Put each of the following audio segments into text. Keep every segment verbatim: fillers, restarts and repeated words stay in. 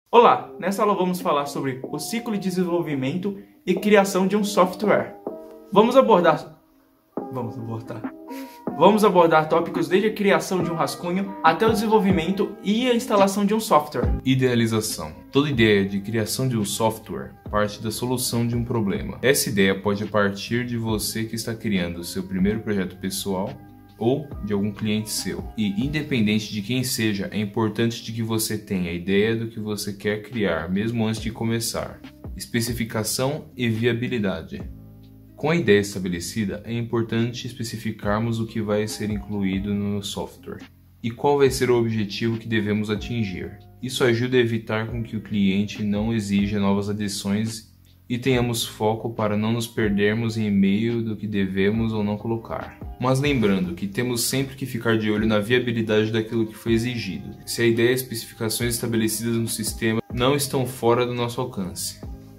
Olá, nessa aula vamos falar sobre o ciclo de desenvolvimento e criação de um software. Vamos abordar... Vamos abordar... Vamos abordar tópicos desde a criação de um rascunho até o desenvolvimento e a instalação de um software. Idealização. Toda ideia de criação de um software parte da solução de um problema. Essa ideia pode partir de você que está criando o seu primeiro projeto pessoal ou de algum cliente seu. E independente de quem seja, é importante de que você tenha a ideia do que você quer criar, mesmo antes de começar. Especificação e viabilidade. Com a ideia estabelecida, é importante especificarmos o que vai ser incluído no software e qual vai ser o objetivo que devemos atingir. Isso ajuda a evitar com que o cliente não exija novas adições e tenhamos foco para não nos perdermos em meio do que devemos ou não colocar. Mas lembrando que temos sempre que ficar de olho na viabilidade daquilo que foi exigido, se a ideia e as especificações estabelecidas no sistema não estão fora do nosso alcance.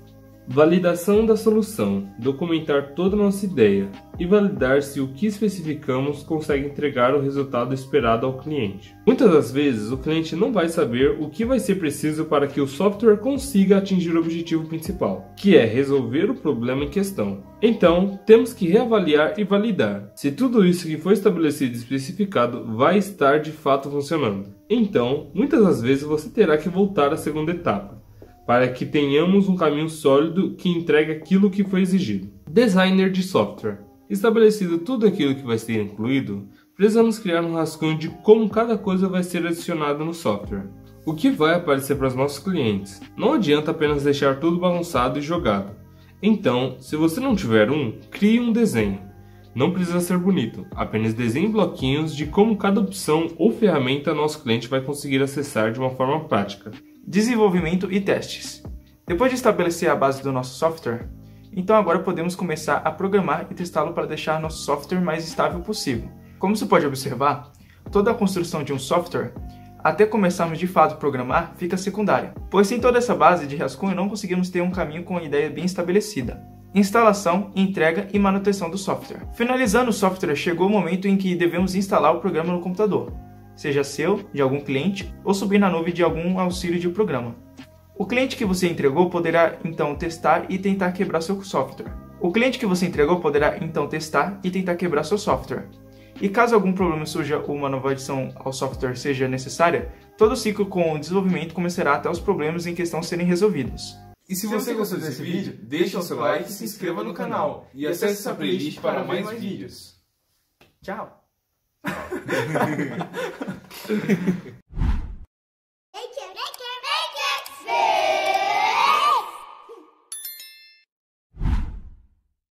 Validação da solução, documentar toda a nossa ideia e validar se o que especificamos consegue entregar o resultado esperado ao cliente. Muitas das vezes o cliente não vai saber o que vai ser preciso para que o software consiga atingir o objetivo principal, que é resolver o problema em questão. Então, temos que reavaliar e validar se tudo isso que foi estabelecido e especificado vai estar de fato funcionando. Então, muitas das vezes você terá que voltar à segunda etapa, para que tenhamos um caminho sólido que entregue aquilo que foi exigido. Designer de software. Estabelecido tudo aquilo que vai ser incluído, precisamos criar um rascunho de como cada coisa vai ser adicionada no software, o que vai aparecer para os nossos clientes. Não adianta apenas deixar tudo bagunçado e jogado. Então, se você não tiver um, crie um desenho. Não precisa ser bonito, apenas desenhe bloquinhos de como cada opção ou ferramenta nosso cliente vai conseguir acessar de uma forma prática. Desenvolvimento e testes. Depois de estabelecer a base do nosso software, então agora podemos começar a programar e testá-lo para deixar nosso software mais estável possível. Como você pode observar, toda a construção de um software, até começarmos de fato a programar, fica secundária, pois sem toda essa base de rascunho não conseguimos ter um caminho com a ideia bem estabelecida. Instalação, entrega e manutenção do software. Finalizando o software, chegou o momento em que devemos instalar o programa no computador, seja seu, de algum cliente, ou subir na nuvem de algum auxílio de programa. O cliente que você entregou poderá então testar e tentar quebrar seu software. O cliente que você entregou poderá então testar e tentar quebrar seu software. E caso algum problema surja ou uma nova adição ao software seja necessária, todo o ciclo com o desenvolvimento começará até os problemas em questão serem resolvidos. E se você gostou desse vídeo, deixe o seu like, se inscreva no canal e acesse essa playlist para mais vídeos. Tchau!